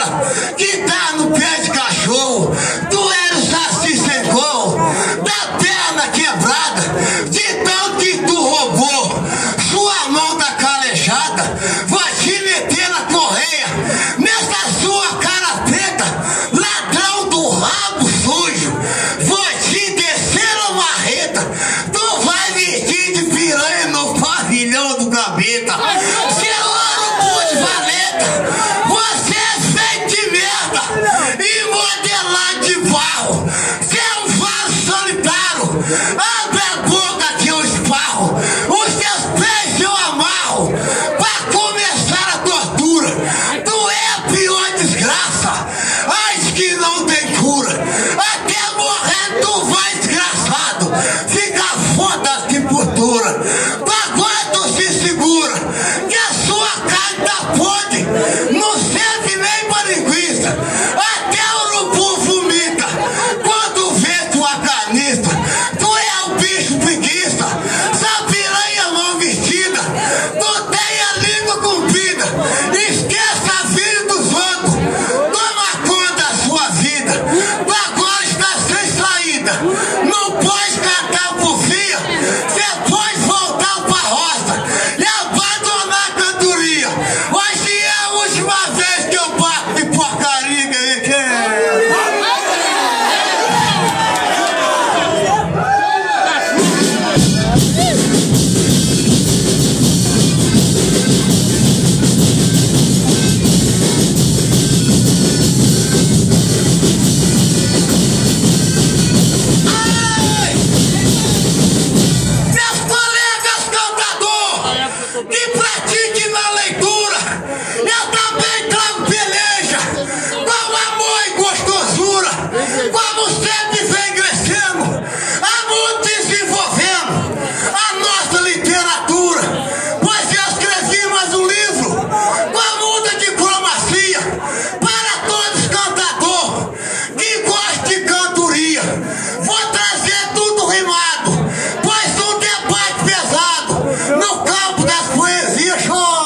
fera que tá no pé de cachorro. Tu era o saci sem cor, da perna quebrada, de tanto que tu roubou. Sua mão tá calejada, vou te meter na correia, nessa sua cara preta, ladrão do rabo sujo. Vou te descer na marreta, tu vai vestir de piranha no pavilhão do gaveta. Seu urubu de valeta, você é feito de merda e modelado de barro. Você é um vaso solitário, abre a boca que eu esparro, os seus pés eu amarro, pra começar a tortura. Tu é a pior desgraça, acho que não tem cura. Até morrer tu vai, desgraçado, fica foda que cultura. Agora tu se segura, que a sua carne tá podre, não serve nem pra linguiça. Até o urubu vomita quando vê tua canista. Tu é o bicho preguiça, essa piranha mal vestida, tu tem a língua comprida, esqueça a vida dos outros, toma conta da sua vida. Tu agora está sem saída, não pode cantar por via, você pode voltar pra roça e abandonar a cantoria. Hoje é a última vez que eu bato de porcaria, meus colegas cantador, que pratique na leitura, eu também trago peleja, com amor e gostosura, como sempre vem crescendo, há muito desenvolvendo a nossa literatura, pois eu escrevi mais um livro com muita diplomacia para todos cantadores que gostam de cantoria. Vou trazer tudo rimado, pois um debate pesado no campo das poesias.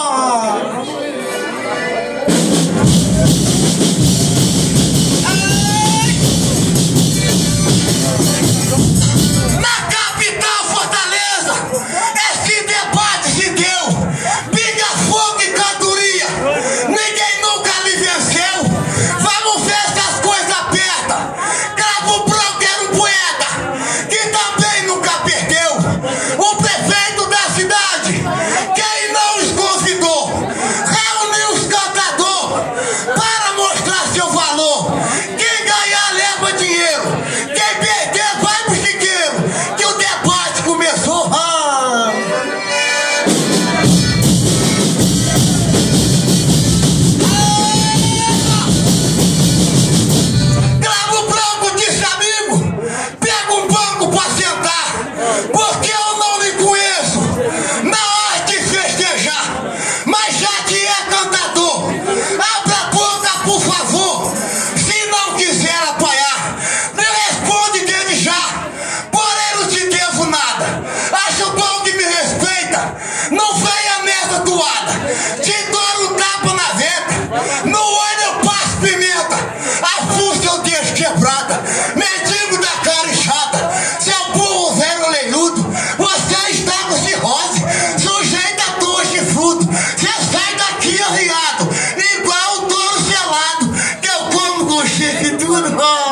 Na capital Fortaleza, esse debate se deu. Pinga fogo e cantoria, ninguém nunca lhe venceu. Vamos ver se as coisas apertam. Cravo Branco era um poeta que também nunca perdeu. O prefeito da cidade, quem não os convidou, reuniu os cantadores para mostrar seu valor. Quem ganhar leva dinheiro, quem perder vai pro chiqueiro, que o debate começou. Cravo Branco disse: amigo, pega um banco pra sentar, porque eu não lhe conheço na hora de festejar. Mas já que é cantador, abra a boca por favor, se não quiser apanhar, me responde dele já, porém não te devo nada. Acho bom que me respeita, não venha nessa toada, te dou um tapa na venta, no olho eu passo pimenta, a fuça eu deixo quebrada, mendigo da cara inchada, seu burro velho orelhudo, você está com cirrose, sujeito a toa chifrudo, você sai daqui arriado, igual o touro selado, que eu como com chifre e tudo.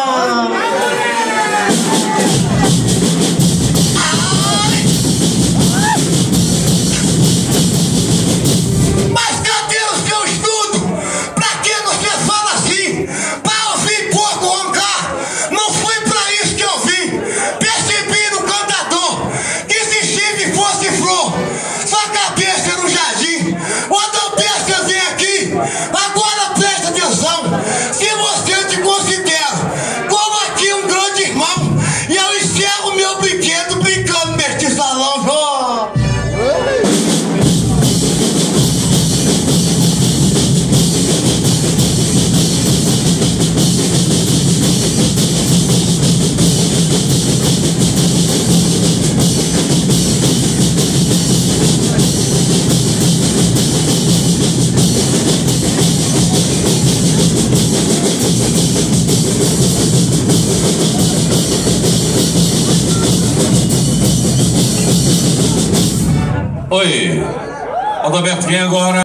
Mas cadê o seu estudo? Pra que você fala assim? Pra ouvir pouco roncar? Não foi pra isso que eu vim. Percebi no cantador que se chifre fosse flor, sua cabeça era um jardim. Quando eu penso eu vim aqui, agora presta atenção. Se você te considera Oi. Adalberto, vem agora.